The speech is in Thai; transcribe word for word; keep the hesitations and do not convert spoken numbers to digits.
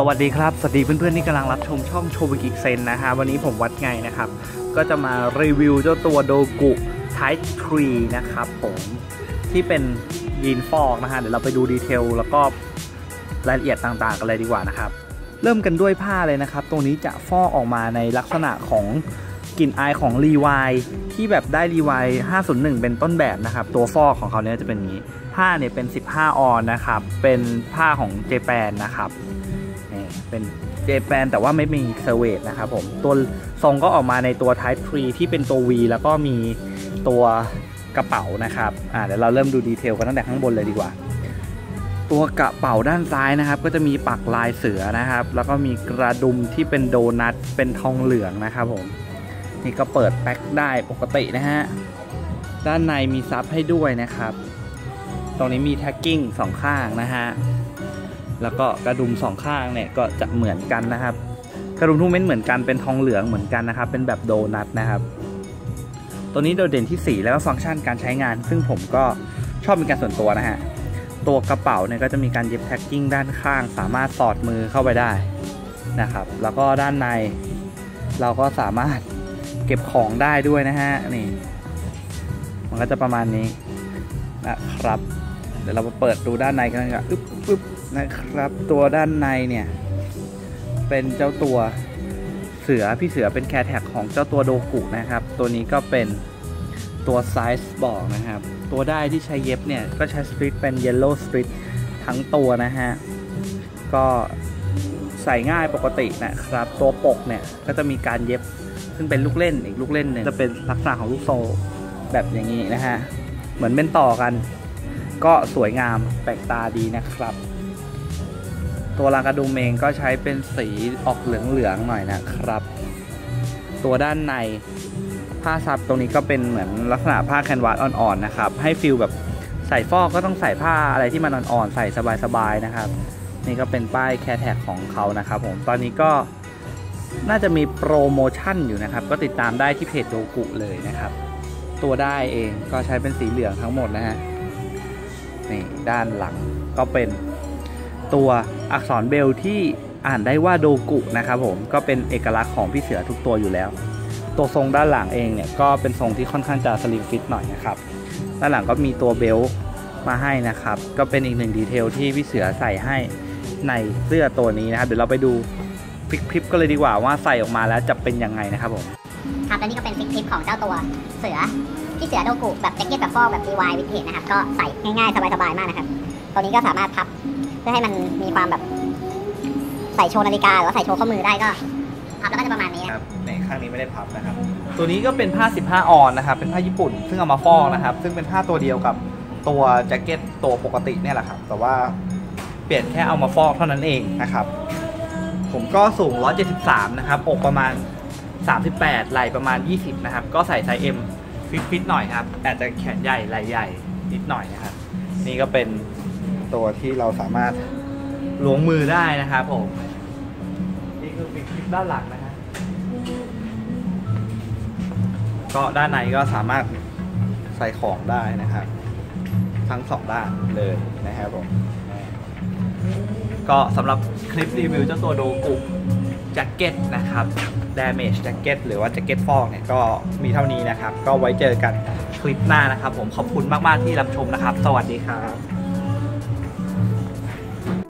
วัสดีครับสวัสดีเพื่อนๆที่กำลังรับชมช่องโชบิกิเซนนะฮะวันนี้ผมวัดไงนะครับก็จะมารีวิวเจ้าตัวโดกุไทป์ทรีนะครับผมที่เป็นยีนฟอกนะฮะเดี๋ยวเราไปดูดีเทลแล้วก็รายละเอียดต่างๆกันเลยดีกว่านะครับเริ่มกันด้วยผ้าเลยนะครับตรงนี้จะฟอกออกมาในลักษณะของกลิ่นอายของรีไวที่แบบได้รีไวห้าศูนย์หนึ่งเป็นต้นแบบนะครับตัวฟอกของเขาเนี่ยจะเป็นอย่างนี้ผ้าเนี่ยเป็นสิบห้าออนนะครับเป็นผ้าของเจแปนนะครับนี่เป็นเจแปนแต่ว่าไม่มีเซเวตนะครับผมตัวทรงก็ออกมาในตัว Type ทรีที่เป็นตัว V แล้วก็มีตัวกระเป๋านะครับอ่าเดี๋ยวเราเริ่มดูดีเทลกันตั้งแต่ข้างบนเลยดีกว่าตัวกระเป๋าด้านซ้ายนะครับก็จะมีปักลายเสือนะครับแล้วก็มีกระดุมที่เป็นโดนัทเป็นทองเหลืองนะครับผมนี่ก็เปิดแพ็คได้ปกตินะฮะด้านในมีซับให้ด้วยนะครับตรงนี้มีแท็กกิ้งสองข้างนะฮะแล้วก็กระดุมสองข้างเนี่ยก็จะเหมือนกันนะครับกระดุมทุกเม็ดเหมือนกันเป็นทองเหลืองเหมือนกันนะครับเป็นแบบโดนัทนะครับตัวนี้โดดเด่นที่สีแล้วก็ฟังก์ชันการใช้งานซึ่งผมก็ชอบเป็นการส่วนตัวนะฮะตัวกระเป๋าเนี่ยก็จะมีการเย็บแท็กกิ้งด้านข้างสามารถสอดมือเข้าไปได้นะครับแล้วก็ด้านในเราก็สามารถเก็บของได้ด้วยนะฮะนี่มันก็จะประมาณนี้นะครับเดี๋ยวเรามาเปิดดูด้านในกันนะครับอึ๊บอึ๊บนะครับตัวด้านในเนี่ยเป็นเจ้าตัวเสือพี่เสือเป็นแคร์แท็กของเจ้าตัวโดกุนะครับตัวนี้ก็เป็นตัวไซส์บอกนะครับตัวได้ที่ใช้เย็บเนี่ยก็ใช้สตริปเป็นเยลโล่สตริปทั้งตัวนะฮะก็ใส่ง่ายปกตินะครับตัวปกเนี่ยก็จะมีการเย็บซึ่งเป็นลูกเล่นอีกลูกเล่นเนี่ยจะเป็นลักษณะของลูกโซ่แบบอย่างนี้นะฮะเหมือนเป็นต่อกันก็สวยงามแปลกตาดีนะครับตัวรางกระดุมเองก็ใช้เป็นสีออกเหลืองๆหน่อยนะครับตัวด้านในผ้าซับตรงนี้ก็เป็นเหมือนลักษณะผ้าแคนวาสอ่อนๆนะครับให้ฟิลแบบใส่ฟอกก็ต้องใส่ผ้าอะไรที่มันอ่อนๆใส่สบายๆนะครับนี่ก็เป็นป้ายแคร์แท็กของเขานะครับผมตอนนี้ก็น่าจะมีโปรโมชั่นอยู่นะครับก็ติดตามได้ที่เพจโดกุเลยนะครับตัวได้เองก็ใช้เป็นสีเหลืองทั้งหมดนะฮะนี่ด้านหลังก็เป็นตัวอักษรเบลที่อ่านได้ว่าโดกุนะครับผมก็เป็นเอกลักษณ์ของพี่เสือทุกตัวอยู่แล้วตัวทรงด้านหลังเองเนี่ยก็เป็นทรงที่ค่อนข้างจะสลิมฟิตหน่อยนะครับด้านหลังก็มีตัวเบลมาให้นะครับก็เป็นอีกหนึ่งดีเทลที่พี่เสือใส่ให้ในเสื้อตัวนี้นะครับเดี๋ยวเราไปดูฟิกคลิปก็เลยดีกว่าว่าใส่ออกมาแล้วจะเป็นยังไงนะครับผมครับและนี่ก็เป็นฟิกคลิปของเจ้าตัวเสือพี่เสือโดกุแบบแจ็คเก็ตแบบฟอกแบบดีวายวินเทจนะครับก็ใส่ง่ายๆสบายๆมากนะครับตัวนี้ก็สามารถพับเพื่อให้มันมีความแบบใส่โชว์นาฬิกาหรือว่าใส่โชว์ข้อมือได้ก็พับแล้วก็จะประมาณนี้ครับในข้างนี้ไม่ได้พับนะครับตัวนี้ก็เป็นผ้าสิบห้าออนนะครับเป็นผ้าญี่ปุ่นซึ่งเอามาฟอกนะครับซึ่งเป็นผ้าตัวเดียวกับตัวแจ็คเก็ตตัวปกติเนี่ยแหละครับแต่ว่าเปลี่ยนแค่เอามาฟอกเท่านั้นเองนะครับผมก็สูงหนึ่งร้อยเจ็ดสิบสามนะครับอกประมาณสามสิบแปดไหล่ประมาณยี่สิบนะครับก็ใส่ไซส์ M ฟิตๆหน่อยครับอาจจะแขนใหญ่ไหล่ใหญ่นิดหน่อยนะครับนี่ก็เป็นตัวที่เราสามารถล้วงมือได้นะครับผมนี่คือฟิตๆด้านหลังนะฮะก็ด้านในก็สามารถใส่ของได้นะครับทั้งสองด้านเลยนะครับผมก็สำหรับคลิปรีวิวเจ้าตัวโดกุแจ็คเก็ตนะครับ Damage แจ็คเก็ตหรือว่าแจ็คเก็ตฟอกเนี่ยก็มีเท่านี้นะครับก็ไว้เจอกันคลิปหน้านะครับผมขอบคุณมากๆที่รับชมนะครับสวัสดีครับ